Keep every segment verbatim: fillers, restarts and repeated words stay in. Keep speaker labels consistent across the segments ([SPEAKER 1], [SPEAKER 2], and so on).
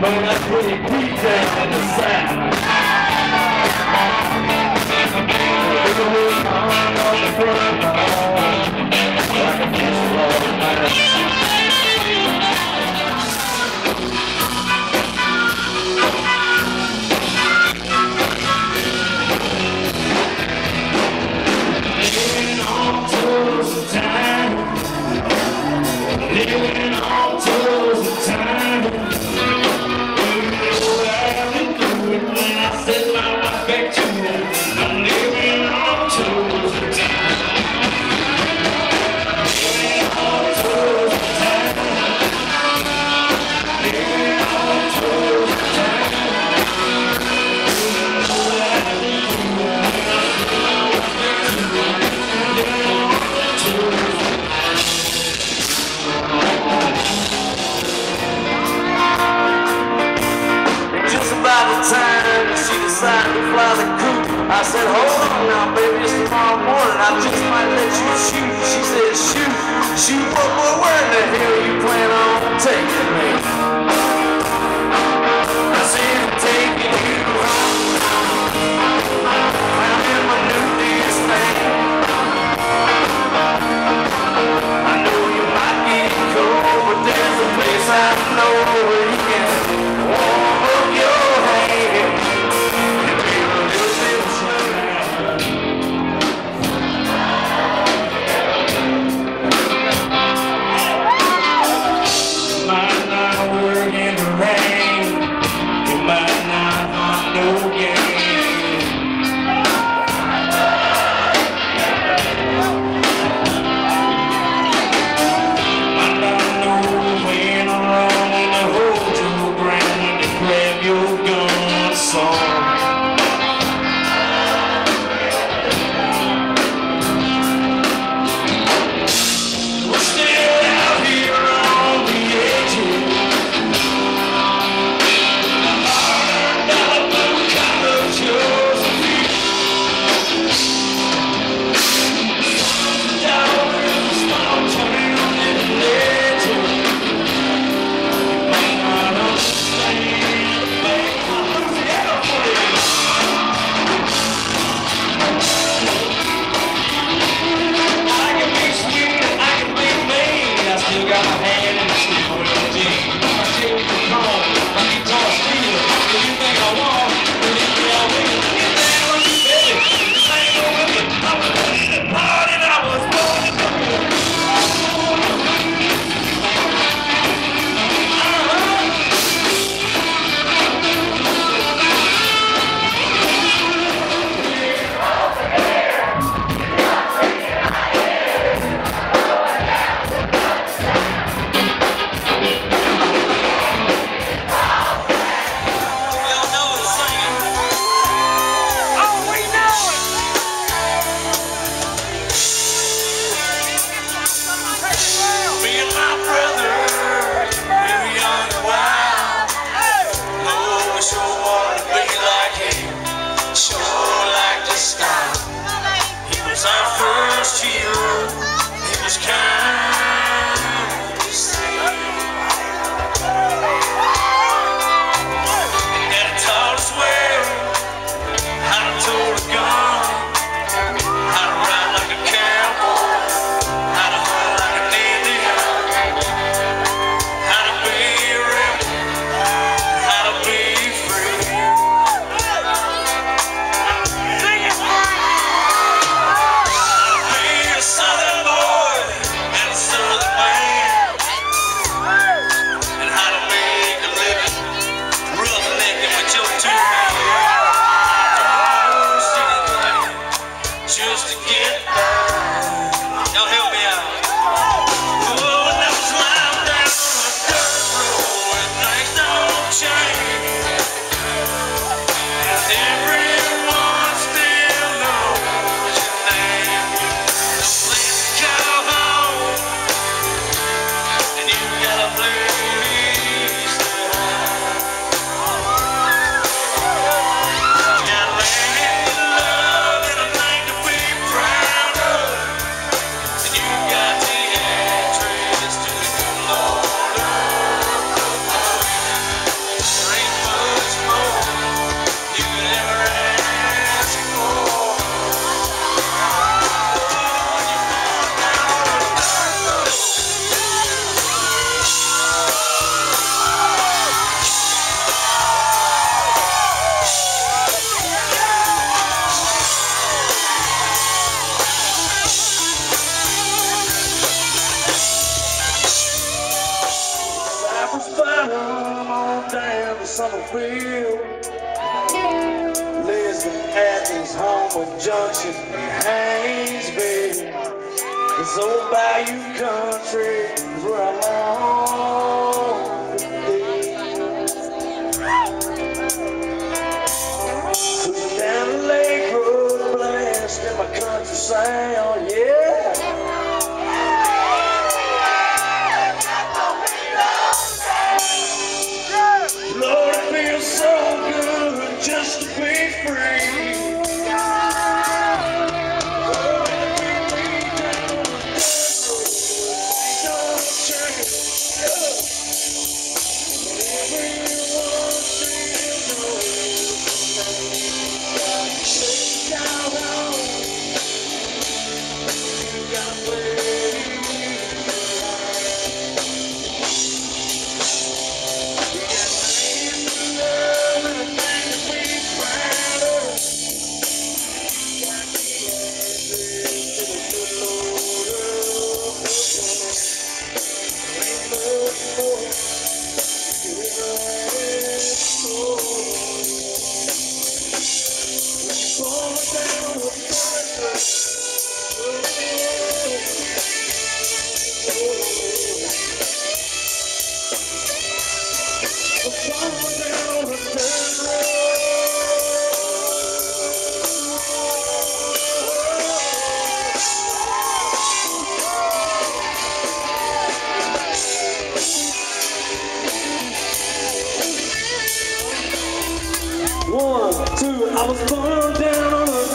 [SPEAKER 1] Man, I put it deep down in the south. Look at what's hung on the front lawn, like a pistol of a man. Living on tools of time. Living on tools of time. You know I've been through it when I said my wife back to me. I'm living on tools of time. Living on tools of time. Living on tools of time. You know I've been through it when I said my wife back to me. Living on tools of time. Just about the time that she decided to fly the coop, I said, hold on now, baby, it's tomorrow morning. I just might let you shoot. She said, shoot, shoot, what, what, where in the hell you plan on taking me? I said, I'm taking you home. I'm in my new dearest thing. I know you might get cold, but there's a place I know where you can warm up your hand and be a little bit of You might not work in the rain, you might not hunt no game. bottom on down to Summerfield, Lisbon, Athens, Homewood Junction, Haynesville. This old bayou country is where I long to be. Cruising down the lake road, blessed in my country sound, yeah. Lord, it feels so good just to be free. One, two, I was born down on the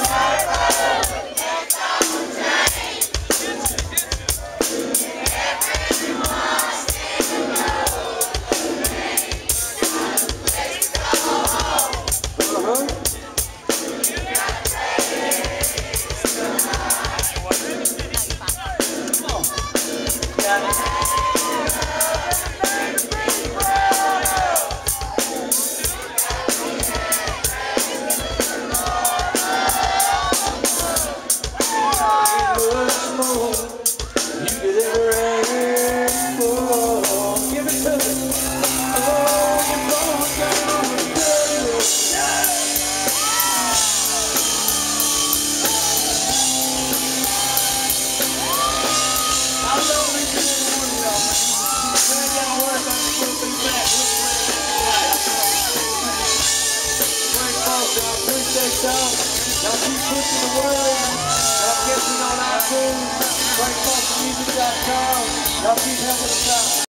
[SPEAKER 1] Y'all keep pushing the word. Y'all catching on iTunes, breakfast music dot com. Y'all keep helping us out.